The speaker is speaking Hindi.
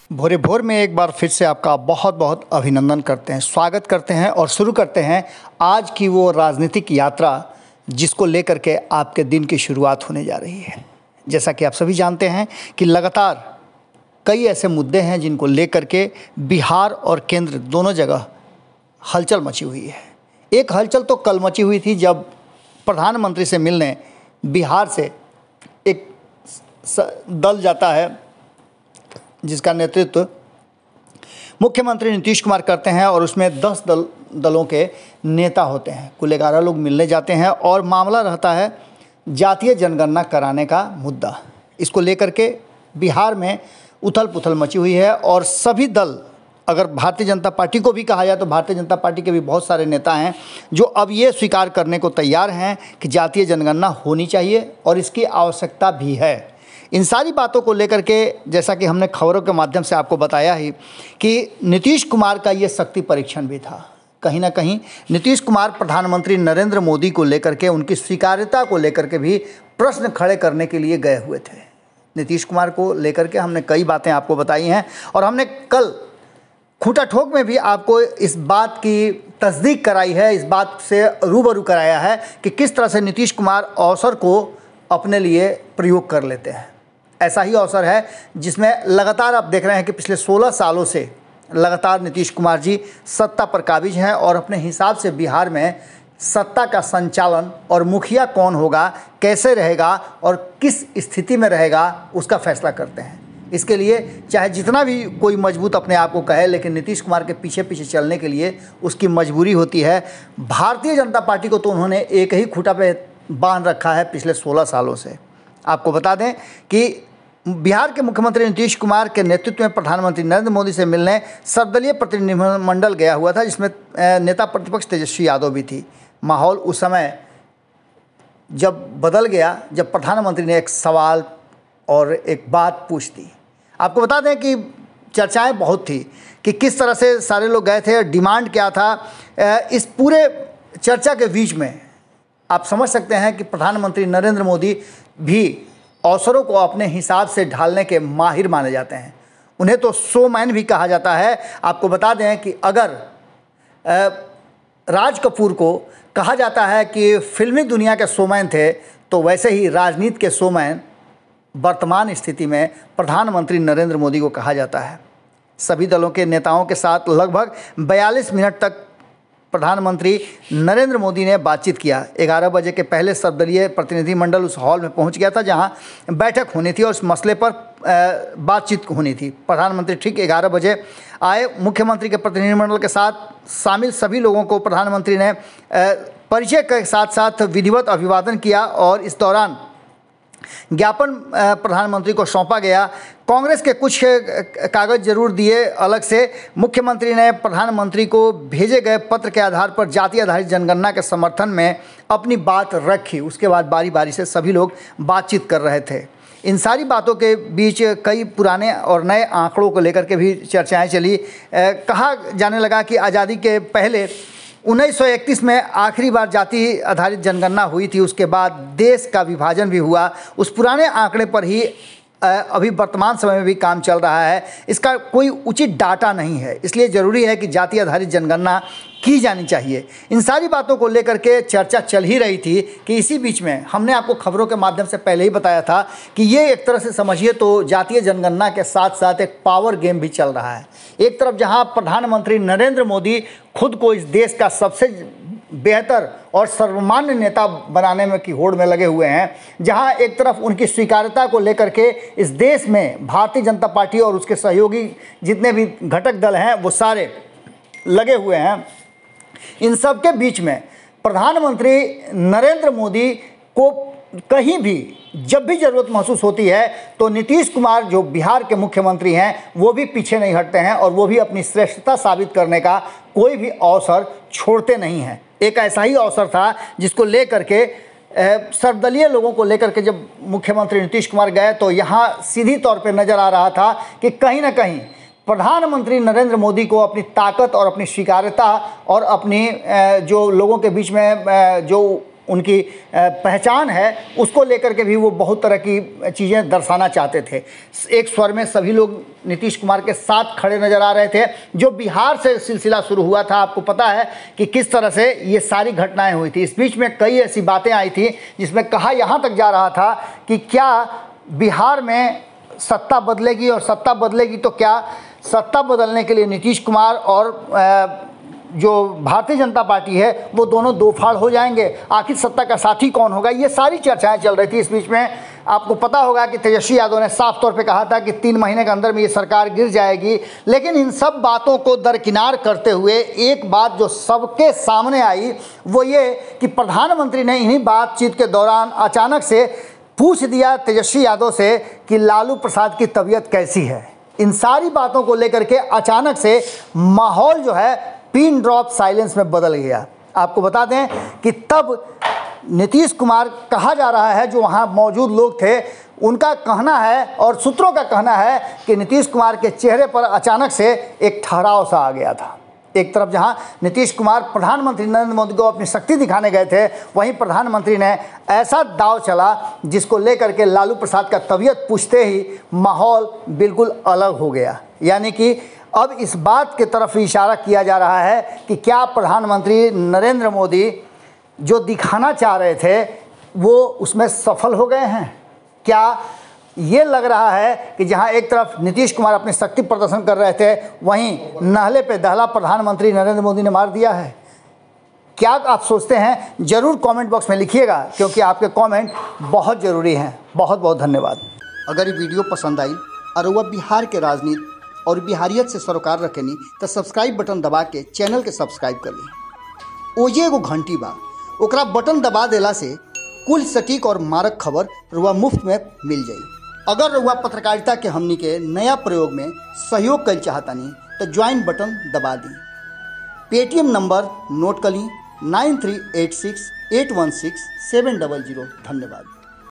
भोरे भोर में एक बार फिर से आपका बहुत बहुत अभिनंदन करते हैं, स्वागत करते हैं और शुरू करते हैं आज की वो राजनीतिक यात्रा जिसको लेकर के आपके दिन की शुरुआत होने जा रही है। जैसा कि आप सभी जानते हैं कि लगातार कई ऐसे मुद्दे हैं जिनको लेकर के बिहार और केंद्र दोनों जगह हलचल मची हुई है। एक हलचल तो कल मची हुई थी जब प्रधानमंत्री से मिलने बिहार से एक दल जाता है जिसका नेतृत्व मुख्यमंत्री नीतीश कुमार करते हैं और उसमें 10 दलों के नेता होते हैं। कुल 11 लोग मिलने जाते हैं और मामला रहता है जातीय जनगणना कराने का मुद्दा। इसको लेकर के बिहार में उथल पुथल मची हुई है और सभी दल, अगर भारतीय जनता पार्टी को भी कहा जाए तो भारतीय जनता पार्टी के भी बहुत सारे नेता हैं जो अब ये स्वीकार करने को तैयार हैं कि जातीय जनगणना होनी चाहिए और इसकी आवश्यकता भी है। इन सारी बातों को लेकर के जैसा कि हमने खबरों के माध्यम से आपको बताया ही कि नीतीश कुमार का ये शक्ति परीक्षण भी था। कहीं ना कहीं नीतीश कुमार प्रधानमंत्री नरेंद्र मोदी को लेकर के, उनकी स्वीकार्यता को लेकर के भी प्रश्न खड़े करने के लिए गए हुए थे। नीतीश कुमार को लेकर के हमने कई बातें आपको बताई हैं और हमने कल खूंटा ठोक में भी आपको इस बात की तस्दीक कराई है, इस बात से रूबरू कराया है कि किस तरह से नीतीश कुमार अवसर को अपने लिए प्रयोग कर लेते हैं। ऐसा ही अवसर है जिसमें लगातार आप देख रहे हैं कि पिछले 16 सालों से लगातार नीतीश कुमार जी सत्ता पर काबिज हैं और अपने हिसाब से बिहार में सत्ता का संचालन और मुखिया कौन होगा, कैसे रहेगा और किस स्थिति में रहेगा उसका फैसला करते हैं। इसके लिए चाहे जितना भी कोई मजबूत अपने आप को कहे, लेकिन नीतीश कुमार के पीछे पीछे चलने के लिए उसकी मजबूरी होती है। भारतीय जनता पार्टी को तो उन्होंने एक ही खूंटा पे बांध रखा है पिछले 16 सालों से। आपको बता दें कि बिहार के मुख्यमंत्री नीतीश कुमार के नेतृत्व में प्रधानमंत्री नरेंद्र मोदी से मिलने सर्वदलीय प्रतिनिधिमंडल गया हुआ था, जिसमें नेता प्रतिपक्ष तेजस्वी यादव भी थी। माहौल उस समय जब बदल गया जब प्रधानमंत्री ने एक सवाल और एक बात पूछ दी। आपको बता दें कि चर्चाएं बहुत थी कि किस तरह से सारे लोग गए थे, डिमांड क्या था। इस पूरे चर्चा के बीच में आप समझ सकते हैं कि प्रधानमंत्री नरेंद्र मोदी भी अवसरों को अपने हिसाब से ढालने के माहिर माने जाते हैं। उन्हें तो शोमैन भी कहा जाता है। आपको बता दें कि अगर राज कपूर को कहा जाता है कि फिल्मी दुनिया के शोमैन थे, तो वैसे ही राजनीति के शोमैन वर्तमान स्थिति में प्रधानमंत्री नरेंद्र मोदी को कहा जाता है। सभी दलों के नेताओं के साथ लगभग 42 मिनट तक प्रधानमंत्री नरेंद्र मोदी ने बातचीत किया। 11 बजे के पहले सर्वदलीय प्रतिनिधिमंडल उस हॉल में पहुंच गया था जहां बैठक होनी थी और उस मसले पर बातचीत होनी थी। प्रधानमंत्री ठीक 11 बजे आए। मुख्यमंत्री के प्रतिनिधिमंडल के साथ शामिल सभी लोगों को प्रधानमंत्री ने परिचय के साथ साथ विधिवत अभिवादन किया और इस दौरान ज्ञापन प्रधानमंत्री को सौंपा गया। कांग्रेस के कुछ कागज जरूर दिए अलग से। मुख्यमंत्री ने प्रधानमंत्री को भेजे गए पत्र के आधार पर जाति आधारित जनगणना के समर्थन में अपनी बात रखी। उसके बाद बारी बारी से सभी लोग बातचीत कर रहे थे। इन सारी बातों के बीच कई पुराने और नए आंकड़ों को लेकर के भी चर्चाएं चली। कहा जाने लगा कि आज़ादी के पहले 1931 में आखिरी बार जाति आधारित जनगणना हुई थी, उसके बाद देश का विभाजन भी हुआ। उस पुराने आंकड़े पर ही अभी वर्तमान समय में भी काम चल रहा है। इसका कोई उचित डाटा नहीं है, इसलिए ज़रूरी है कि जाति आधारित जनगणना की जानी चाहिए। इन सारी बातों को लेकर के चर्चा चल ही रही थी कि इसी बीच में हमने आपको खबरों के माध्यम से पहले ही बताया था कि ये एक तरह से समझिए तो जातीय जनगणना के साथ साथ एक पावर गेम भी चल रहा है। एक तरफ जहां प्रधानमंत्री नरेंद्र मोदी खुद को इस देश का सबसे बेहतर और सर्वमान्य नेता बनाने में की होड़ में लगे हुए हैं, जहां एक तरफ उनकी स्वीकार्यता को लेकर के इस देश में भारतीय जनता पार्टी और उसके सहयोगी जितने भी घटक दल हैं वो सारे लगे हुए हैं। इन सब के बीच में प्रधानमंत्री नरेंद्र मोदी को कहीं भी जब भी ज़रूरत महसूस होती है तो नीतीश कुमार जो बिहार के मुख्यमंत्री हैं वो भी पीछे नहीं हटते हैं और वो भी अपनी श्रेष्ठता साबित करने का कोई भी अवसर छोड़ते नहीं हैं। एक ऐसा ही अवसर था जिसको लेकर के सर्वदलीय लोगों को लेकर के जब मुख्यमंत्री नीतीश कुमार गए तो यहाँ सीधी तौर पर नज़र आ रहा था कि कहीं ना कहीं प्रधानमंत्री नरेंद्र मोदी को अपनी ताकत और अपनी स्वीकार्यता और अपनी जो लोगों के बीच में जो उनकी पहचान है, उसको लेकर के भी वो बहुत तरह की चीज़ें दर्शाना चाहते थे। एक स्वर में सभी लोग नीतीश कुमार के साथ खड़े नज़र आ रहे थे। जो बिहार से सिलसिला शुरू हुआ था, आपको पता है कि किस तरह से ये सारी घटनाएं हुई थी। इस बीच में कई ऐसी बातें आई थी जिसमें कहा यहाँ तक जा रहा था कि क्या बिहार में सत्ता बदलेगी, और सत्ता बदलेगी तो क्या सत्ता बदलने के लिए नीतीश कुमार और जो भारतीय जनता पार्टी है वो दोनों दो फाड़ हो जाएंगे। आखिर सत्ता का साथी कौन होगा, ये सारी चर्चाएं चल रही थी। इस बीच में आपको पता होगा कि तेजस्वी यादव ने साफ तौर पे कहा था कि 3 महीने के अंदर में ये सरकार गिर जाएगी। लेकिन इन सब बातों को दरकिनार करते हुए एक बात जो सबके सामने आई वो ये कि प्रधानमंत्री ने इन्हीं बातचीत के दौरान अचानक से पूछ दिया तेजस्वी यादव से कि लालू प्रसाद की तबीयत कैसी है। इन सारी बातों को लेकर के अचानक से माहौल जो है पिन ड्रॉप साइलेंस में बदल गया। आपको बता दें कि तब नीतीश कुमार कहा जा रहा है, जो वहाँ मौजूद लोग थे उनका कहना है और सूत्रों का कहना है कि नीतीश कुमार के चेहरे पर अचानक से एक ठहराव सा आ गया था। एक तरफ जहां नीतीश कुमार प्रधानमंत्री नरेंद्र मोदी को अपनी शक्ति दिखाने गए थे, वहीं प्रधानमंत्री ने ऐसा दाव चला जिसको लेकर के लालू प्रसाद का तबीयत पूछते ही माहौल बिल्कुल अलग हो गया। यानी कि अब इस बात की तरफ इशारा किया जा रहा है कि क्या प्रधानमंत्री नरेंद्र मोदी जो दिखाना चाह रहे थे वो उसमें सफल हो गए हैं। क्या ये लग रहा है कि जहां एक तरफ नीतीश कुमार अपनी शक्ति प्रदर्शन कर रहे थे, वहीं नहले पे दहला प्रधानमंत्री नरेंद्र मोदी ने मार दिया है। क्या आप सोचते हैं, ज़रूर कमेंट बॉक्स में लिखिएगा, क्योंकि आपके कमेंट बहुत ज़रूरी हैं। बहुत बहुत धन्यवाद। अगर ये वीडियो पसंद आई और वह बिहार के राजनीति और बिहारियत से सरोकार रखेनी तो सब्सक्राइब बटन दबा के चैनल के सब्सक्राइब कर ली। ओजे एगो घंटी बा, ओकरा बटन दबा देला से कुल सटीक और मारक खबर रुआ मुफ्त में मिल जाई। अगर रुआ पत्रकारिता के हमनी के नया प्रयोग में सहयोग कर चाहतानी तो ज्वाइन बटन दबा दी। पेटीएम नंबर नोट कर ली 9386816700। धन्यवाद।